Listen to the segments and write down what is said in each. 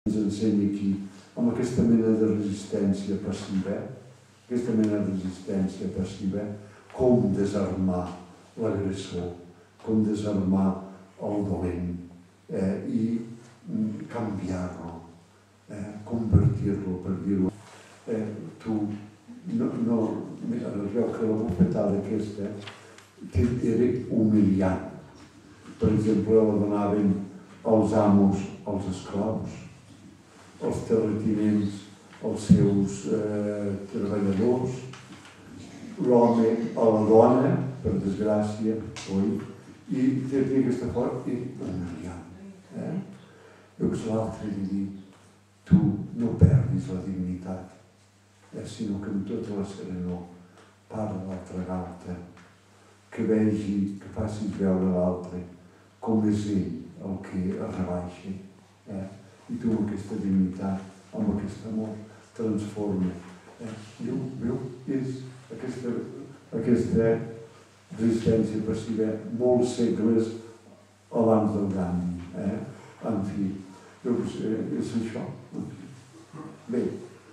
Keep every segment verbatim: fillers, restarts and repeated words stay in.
ens ensenya aquí, amb aquesta mena de resistència passiva, aquesta mena de resistència passiva, com desarmar l'agressor, com desarmar el dolent eh, i mm, canviar-lo, eh, convertir-lo, per dir-ho. Eh, tu, no, no, es veu que la bufetada aquesta que era humiliant. Per exemple, la donaven els amos als esclaus, els terratinents als seus eh, treballadors, l'home a la dona, per desgràcia, oi? I té aquesta forma i humiliant. Eh? Llavors l'altre li diu, tu no perdis la dignitat, eh, sinó que amb tota la serenor parla l'altre galta, que vegi, que facis veure l'altre com és ell el que es rebaixa. Eh? I tu amb aquesta dignitat, amb aquest amor, transforma. Eh? Diu, veu, és aquesta, aquesta resistència passiva molts segles abans del canvi. Eh? En fi, doncs eh, és això. Bé,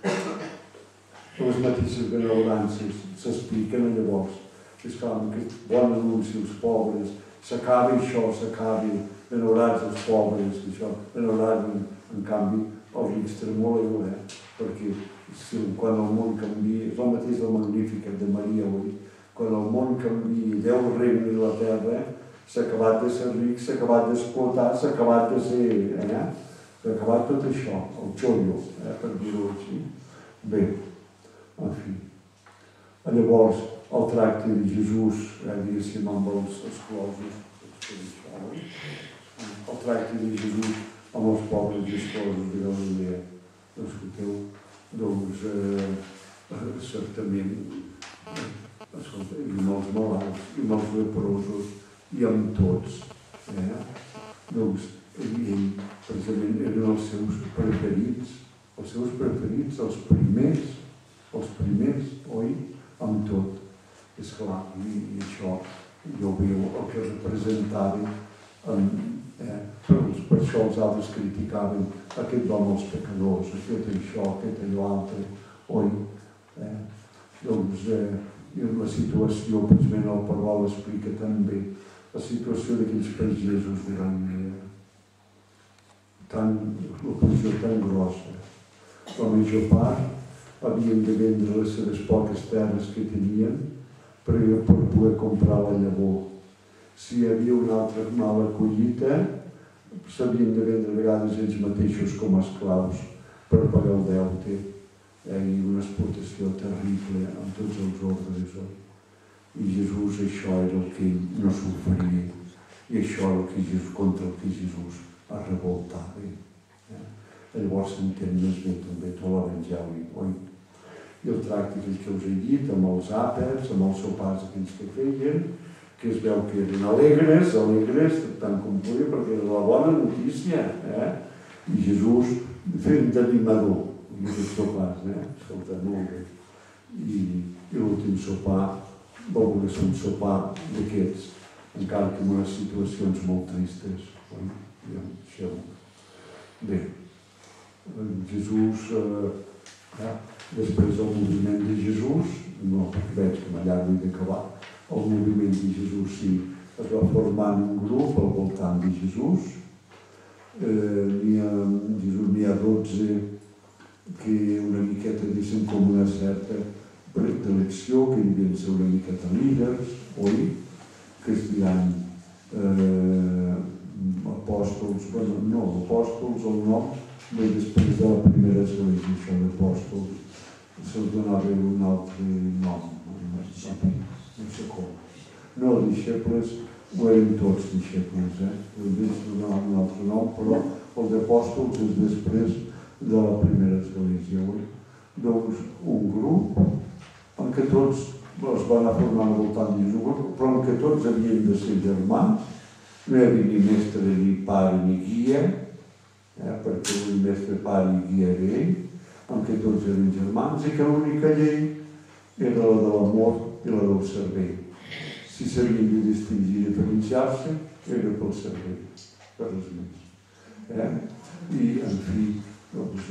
les mateixes benevolències s'expliquen llavors. És clar, amb aquest bon anunci als pobres, s'acaba això, s'acaba benevolats els pobres, això, benevolats en, en canvi els rics tremoleu, eh? Perquè si, quan el món canvia, és el mateix del Magníficat de Maria avui, quan el món canvia, Déu regna la terra, s'ha acabat de ser ric, s'ha acabat d'explotar, s'ha acabat de ser, eh? S'ha acabat tot això, el xollo, eh? Per dir-ho així. Bé, en fi. Llavors, el tracte de Jesús, eh, diguéssim, amb els esclosos, el tracte de Jesús amb els pobres i esclosos de Galilea, escolteu, doncs, eh, certament, eh, escolta, i amb els malalts, i amb els leprosos, i amb tots, eh? Doncs, ell, precisament, eren els seus preferits, els seus preferits, els primers, els primers, oi? Amb tot. És clar, i, i això jo veu el que representaven, eh, per, per això els altres criticaven aquest home els pecadors, aquest això, aquest allò altre, oi? Eh, doncs eh, la situació, precisament el Parol explica també, la situació d'aquells pagesos de Galilea, tan, la posició tan grossa. La major part havien de vendre les seves poques terres que tenien per, per poder comprar la llavor. Si hi havia una altra mala collita, s'havien de vendre a vegades ells mateixos com a esclaus per pagar el deute. Eh, I una explotació terrible amb tots els ordres. I Jesús, això era el que ell no s'oferia. I això era el que Jesús, contra el que Jesús es revoltava. Eh? Llavors s'entén més bé també tot l'Evangeli, oi? I el tracte aquells que us he dit, amb els àpats, amb els sopars aquells que feien, que es veu que eren alegres, alegres, tant com podia, perquè era la bona notícia, eh? I Jesús fent d'animador, amb aquests sopars, eh? Escolta, molt bé. I, i l'últim sopar va voler ser un sopar d'aquests, encara que en unes situacions molt tristes. Oi? Ja, això. Bé, Jesús, eh, eh, després del moviment de Jesús, no perquè veig que m'allargo i d'acabar, el moviment de Jesús sí, es va formar en un grup al voltant de Jesús. Eh, n'hi ha, Jesús n'hi ha dotze que una miqueta diguéssim com una certa predilecció, que devien ser una miqueta líders, oi? Que es diran eh, apòstols, bueno, no, apòstols, el nom, bé, després de la primera església, això d'apòstols, se'ls donava un altre nom, no sé com. No, deixebles, ho eren tots deixebles, eh? Ells donaven un altre nom, però el d'apòstols és després de la primera església, oi? Doncs un grup en què tots es van a formar al voltant de Jesús, però en què tots havien de ser germans, no hi havia ni mestre, ni pare, ni guia, eh, perquè el mestre, pare i guia era ell, en què tots eren germans, i que l'única llei era la de l'amor i la del servei. Si s'havien de distingir i diferenciar-se, era pel servei, per res més. Eh? I, en fi,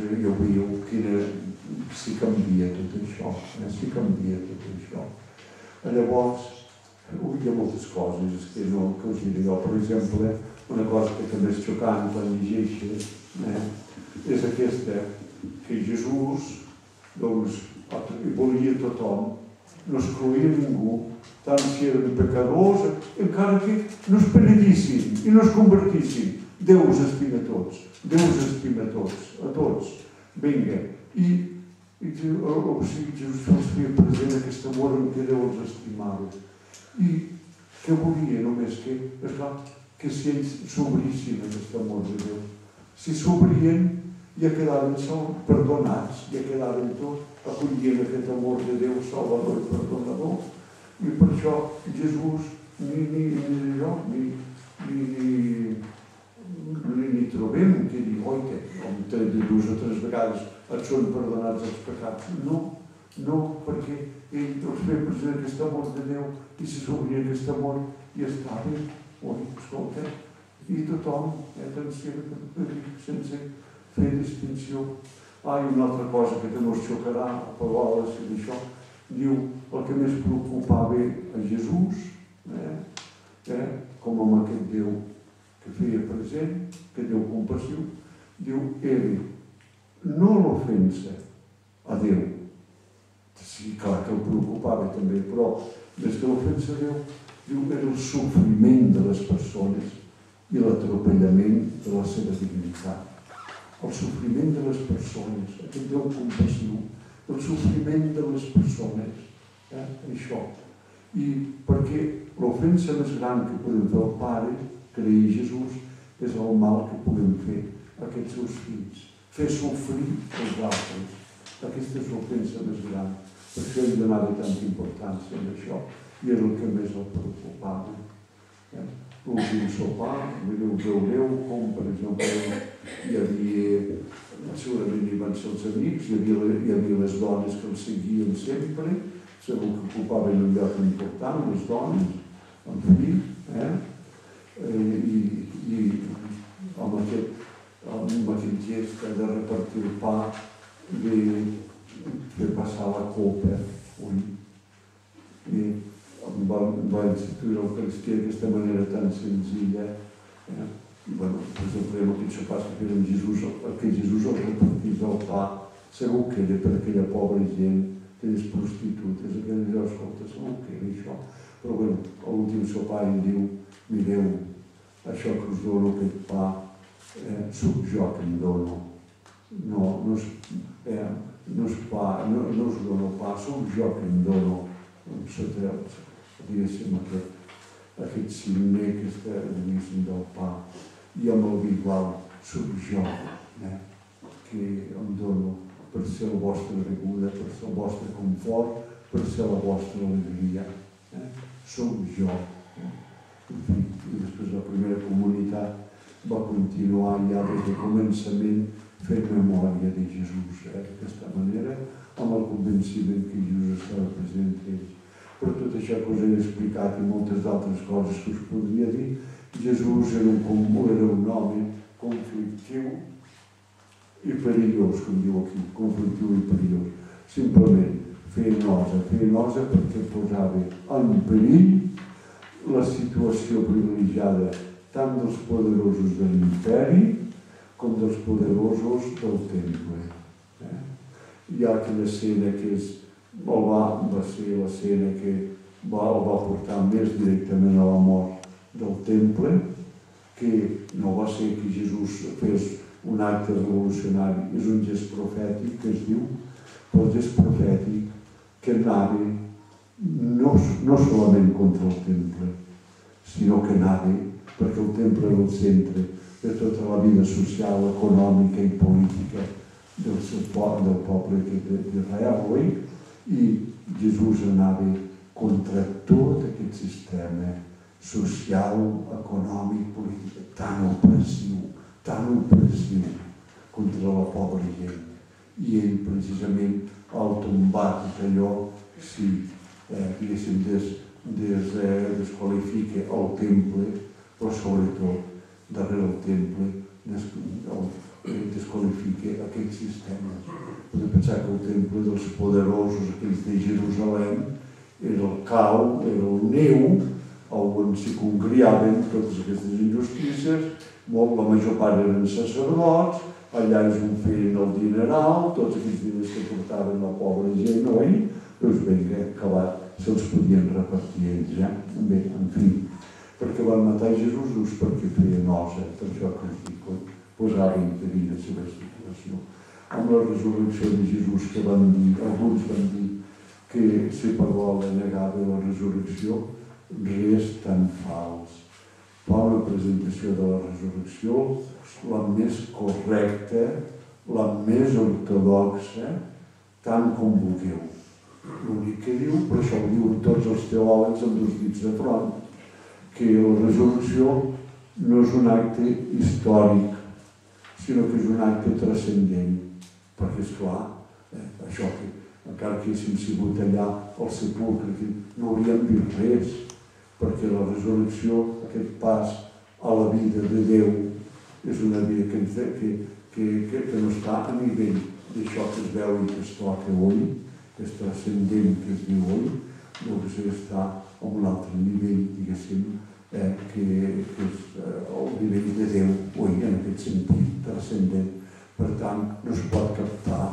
jo veieu quina... si canvia tot això, eh? si canvia tot això. Llavors, hi ha moltes coses que no que us diré jo. Per exemple, una cosa que també és xocant quan llegeixes eh? és aquesta, que Jesús doncs, volia tothom, no excloïa ningú, tant si eren pecadors, encara que no es penedissin i no es convertissin. Déu us estima a tots, Déu us estima a tots, a tots. Vinga, i, i o sigui, Jesús els feia present aquest amor en què Déu els estimava. I què volia només? Que, esclar, que si ells s'obrissin aquest amor de Déu. Si s'obrien, ja quedaven perdonats, ja quedaven tot, acollien aquest amor de Déu salvador i perdonador. I per això Jesús ni, ni, ni jo, ni, ni, ni, ni, ni trobem que digui, oi, que com de dues o tres vegades et són perdonats els pecats. No, no, perquè ell els feia present aquest amor de Déu i si s'obria aquest amor i estava, oi, escolta, i tothom, eh, sense fer distinció. Ah, i una altra cosa que també us xocarà, a paraules i d'això, diu, el que més preocupava a Jesús, eh, eh, com amb aquest Déu que feia present, que Déu compassiu, diu, era no l'ofensa a Déu. Sí, clar que el preocupava també, però des que l'ofensa a Déu, diu, era el sofriment de les persones i l'atropellament de la seva dignitat. El sofriment de les persones, aquest Déu compassiu, el sofriment de les persones, eh? Això. I perquè l'ofensa més gran que podem fer al Pare, creia Jesús, és el mal que podem fer a aquests seus fills. Fer sofrir els altres. Aquesta és l'ofensa més gran. Per això ell donava tanta importància en això i era el que més el preocupava. Eh? L'últim sopar, ho veureu, com per exemple hi havia, segurament hi van ser els amics, hi havia, hi havia les dones que els seguien sempre, segur que ocupaven un lloc important, les dones, en fi, eh? I, i amb aquest, amb aquest gest de repartir el pa, de fer passar la copa, ui, i va, va instituir l'Eucaristia d'aquesta manera tan senzilla. Eh? I, bueno, per exemple, amb aquests sopars que feien Jesús, que Jesús els repartís el pa, segur que era per aquella pobra gent, aquelles prostitutes, aquelles llocs, escolta, segur que era això. Però, bueno, a l'últim sopar ell diu, mireu, això que us dono, aquest pa, eh, soc jo que em dono. No, no és, eh, no és pa, no, no us dono pa, soc jo que em dono. Sota, diguéssim, aquest, aquest signe, aquesta, diguéssim, del pa. I amb el vi igual, soc jo, eh, que em dono per ser la vostra beguda, per ser el vostre confort, per ser la vostra alegria. Eh? Soc jo. Eh? En fi, i després la primera comunitat va continuar ja des del començament fent memòria de Jesús, eh? d'aquesta manera, amb el convenciment que Jesús estava present entre ells. Per tot això que us he explicat i moltes altres coses que us podria dir, Jesús era un, era un home conflictiu i perillós, com diu aquí, conflictiu i perillós. Simplement feia nosa, feia nosa perquè posava en perill la situació privilegiada tant dels poderosos de l'imperi com dels poderosos del temple. Eh? Hi ha aquella escena que és el va, va ser l'escena que va, el va portar més directament a la mort del temple, que no va ser que Jesús fes un acte revolucionari, és un gest profètic que es diu, però el gest profètic que anava no, no solament contra el temple, sinó que anava perquè el temple era el centre de tota la vida social, econòmica i política del, seu, del poble d'Israel, oi? I Jesús anava contra tot aquest sistema social, econòmic, polític, tan opressiu, tan opressiu contra la pobra gent. I ell precisament al tombar tot allò, si eh, diguéssim, des, des, eh, desqualifica el temple, però sobretot darrere el temple des, el, desqualifica aquell sistema. Podem pensar que el temple dels poderosos, aquells de Jerusalem, era el cau, era el neu, on s'hi congriaven totes aquestes injustícies, molt, la major part eren sacerdots, allà ells ho feien el dineral, tots aquells diners que portaven la pobra gent, oi? Doncs vinga, acabat, se'ls podien repartir ells, ja? Bé, en fi, perquè van matar Jesús, doncs perquè feia nosa, per això que us dic, posava interí la seva situació. Amb la resurrecció de Jesús que van dir, alguns van dir que si Pagola negava la resurrecció, res tan fals. Fa una presentació de la resurrecció la més correcta, la més ortodoxa, tant com vulgueu. L'únic que diu, per això ho diuen tots els teòlegs amb dos dits de front, que la resurrecció no és un acte històric, sinó que és un acte transcendent. Perquè, esclar, eh, això que, encara que haguéssim sigut allà al sepulcre, no hauríem vist res, perquè la resurrecció, aquest pas a la vida de Déu, és una vida que, que, que, que, que no està a nivell d'això que es veu i que es toca avui, que és transcendent que es diu avui, no que s'està a un altre nivell, diguéssim, eh, que, que és eh, el nivell de Déu, avui, en aquest sentit, transcendent. Per tant, no es pot captar.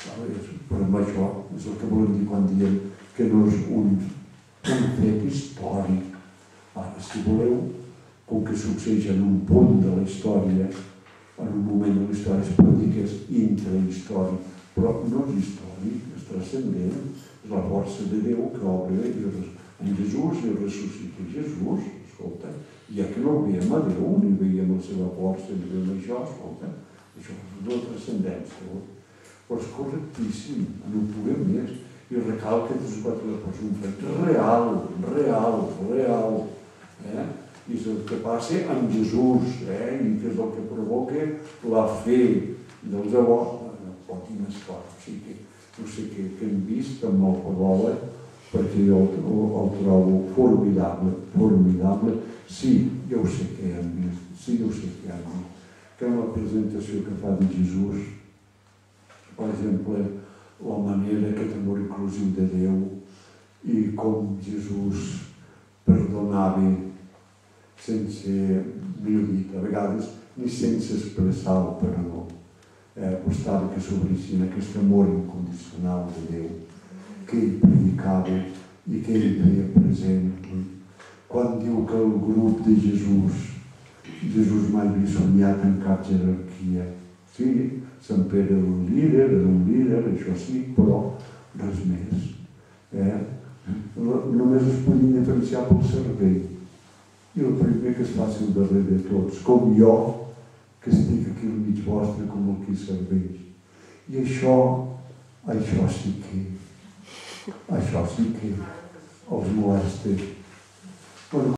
Per això és el que volem dir quan diem que no és un, un fet històric. Ara, si voleu, com que succeeix en un punt de la història, en un moment de la història, es pot dir que és intrahistòric, però no és històric, és transcendent, és la força de Déu que obre en Jesús i ressuscita Jesús, escolta, ja que no veiem a Déu, ni veiem la seva força, ni veiem això, escolta, això és una transcendència, però és correctíssim, no puguem més, i recalca que és un fet real, real, real, eh? I és el que passa amb Jesús, eh? I que és el que provoca la fe dels devots, no pot dir més clar, o sigui que no sé què, què hem vist amb el Pagola, perquè jo el, el trobo formidable, formidable, sí, ja ho sé que hem vist, sí, ja ho sé que hem vist, que en la presentació que fa de Jesús, per exemple, la manera, aquest amor inclusiu de Déu i com Jesús perdonava sense, millor dit, a vegades ni sense expressar el perdó. Eh, costava que s'obrissin aquest amor incondicional de Déu que ell predicava i que ell feia present. Quan diu que el grup de Jesús, Jesús mai havia somiat en cap jerarquia. Sí, Sant Pere era un líder, era un líder, això sí, però res més. Eh? Només es podien diferenciar pel servei. I el primer que es faci el darrer de tots, com jo, que estic aquí al mig vostre com el que serveix. I això, això sí que, això sí que els molesta. Bueno,